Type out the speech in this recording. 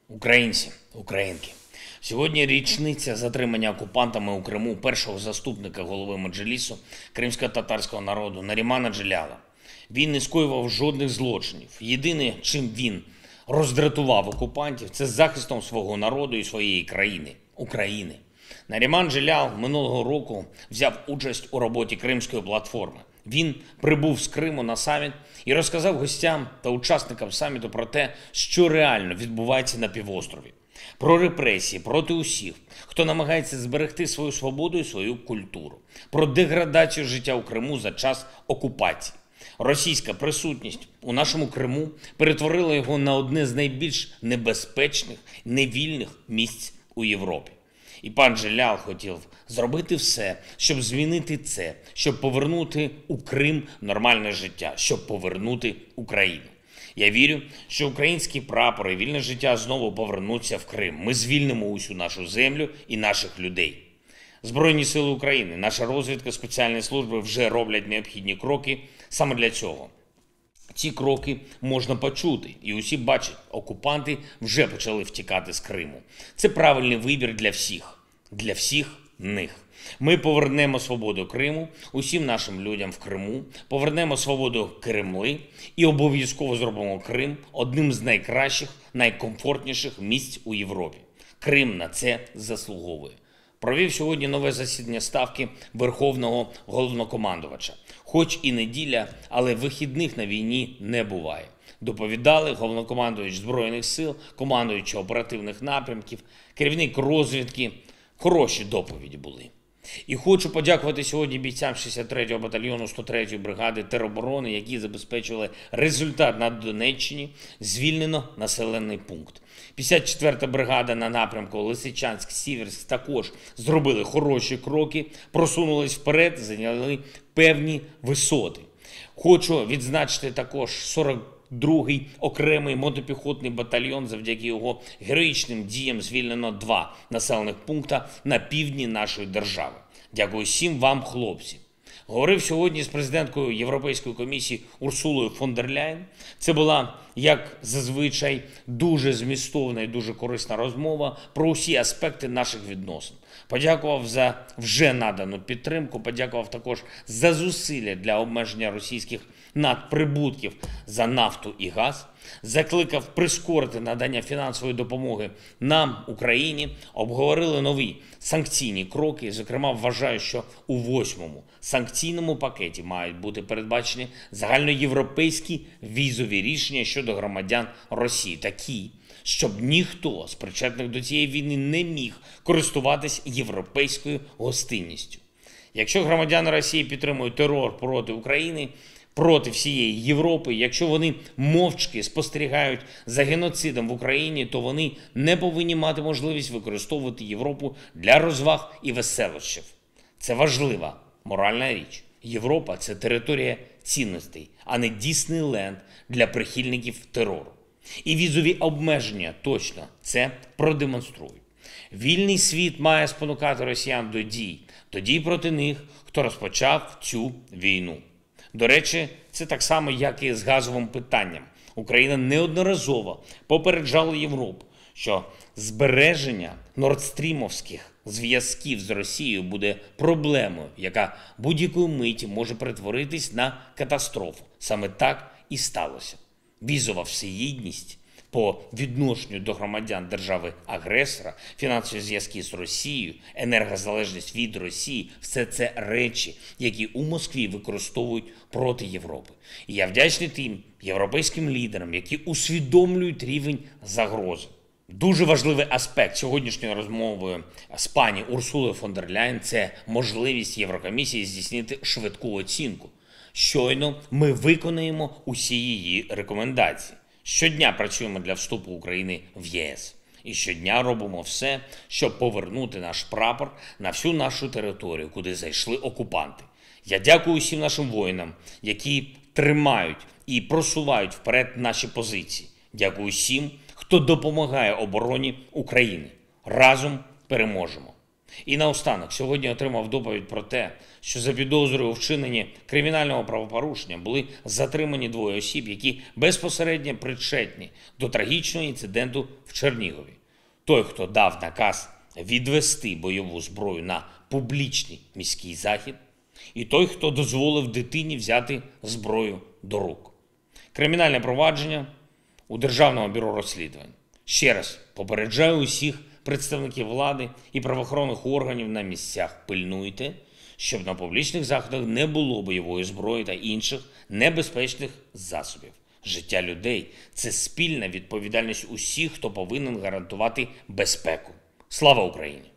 Українці, українки, сьогодні річниця затримання окупантами у Криму першого заступника голови Меджлісу кримсько-татарського народу Нарімана Джелялова. Він не скоював жодних злочинів. Єдине, чим він роздратував окупантів, це захистом свого народу і своєї країни – України. Наріман Джелялов минулого року взяв участь у роботі Кримської платформи. Він прибув з Криму на саміт і розказав гостям та учасникам саміту про те, що реально відбувається на півострові. Про репресії проти усіх, хто намагається зберегти свою свободу і свою культуру. Про деградацію життя у Криму за час окупації. Російська присутність у нашому Криму перетворила його на одне з найбільш небезпечних, невільних місць у Європі. І пан Джелялов хотів зробити все, щоб змінити це, щоб повернути у Крим нормальне життя, щоб повернути Україну. Я вірю, що українські прапори і вільне життя знову повернуться в Крим. Ми звільнимо усю нашу землю і наших людей. Збройні сили України, наша розвідка, спеціальні служби вже роблять необхідні кроки саме для цього. Ці кроки можна почути, і усі бачать, окупанти вже почали втікати з Криму. Це правильний вибір для всіх них. Ми повернемо свободу Криму усім нашим людям в Криму, повернемо свободу Кремли і обов'язково зробимо Крим одним з найкращих, найкомфортніших місць у Європі. Крим на це заслуговує. Провів сьогодні нове засідання Ставки Верховного Головнокомандувача. Хоч і неділя, але вихідних на війні не буває. Доповідали головнокомандувач Збройних сил, командуючий оперативних напрямків, керівник розвідки. Хороші доповіді були. І хочу подякувати сьогодні бійцям 63-го батальйону 103-ї бригади тероборони, які забезпечили результат на Донеччині. Звільнено населений пункт. 54-та бригада на напрямку Лисичанськ-Сіверськ також зробили хороші кроки, просунулись вперед, зайняли певні висоти. Хочу відзначити також 42-й окремий мотопіхотний батальйон. Завдяки його героїчним діям звільнено 2 населених пункта на півдні нашої держави. Дякую всім вам, хлопці. Говорив сьогодні з президенткою Європейської комісії Урсулою фон дер Ляєн. Це була, як зазвичай, дуже змістовна і дуже корисна розмова про усі аспекти наших відносин. Подякував за вже надану підтримку, подякував також за зусилля для обмеження російських надприбутків за нафту і газ, закликав прискорити надання фінансової допомоги нам, Україні, обговорили нові санкційні кроки. Зокрема, вважаю, що у 8-му санкційному пакеті мають бути передбачені загальноєвропейські візові рішення щодо громадян Росії, такі, щоб ніхто з причетних до цієї війни не міг користуватись європейською гостинністю. Якщо громадяни Росії підтримують терор проти України, проти всієї Європи, якщо вони мовчки спостерігають за геноцидом в Україні, то вони не повинні мати можливість використовувати Європу для розваг і веселощів. Це важлива моральна річ. Європа – це територія цінностей, а не Діснейленд для прихильників терору. І візові обмеження точно це продемонструють. Вільний світ має спонукати росіян до дій проти них, хто розпочав цю війну. До речі, це так само, як і з газовим питанням. Україна неодноразово попереджала Європу, що збереження нордстрімовських зв'язків з Росією буде проблемою, яка будь-якої миті може перетворитись на катастрофу. Саме так і сталося. Візова всеєдність по відношенню до громадян держави-агресора, фінансові зв'язки з Росією, енергозалежність від Росії – все це речі, які у Москві використовують проти Європи. І я вдячний тим європейським лідерам, які усвідомлюють рівень загрози. Дуже важливий аспект сьогоднішньої розмови з пані Урсулою фон дер Ляєн – це можливість Єврокомісії здійснити швидку оцінку. Щойно ми виконаємо усі її рекомендації. Щодня працюємо для вступу України в ЄС. І щодня робимо все, щоб повернути наш прапор на всю нашу територію, куди зайшли окупанти. Я дякую усім нашим воїнам, які тримають і просувають вперед наші позиції. Дякую всім, хто допомагає обороні України. Разом переможемо. І наостанок, сьогодні отримав доповідь про те, що за підозрою у вчиненні кримінального правопорушення були затримані 2 осіб, які безпосередньо причетні до трагічного інциденту в Чернігові. Той, хто дав наказ відвести бойову зброю на публічний міський захід, і той, хто дозволив дитині взяти зброю до рук. Кримінальне провадження у Державного бюро розслідувань. Ще раз попереджаю усіх представників влади і правоохоронних органів на місцях: пильнуйте, щоб на публічних заходах не було бойової зброї та інших небезпечних засобів. Життя людей – це спільна відповідальність усіх, хто повинен гарантувати безпеку. Слава Україні!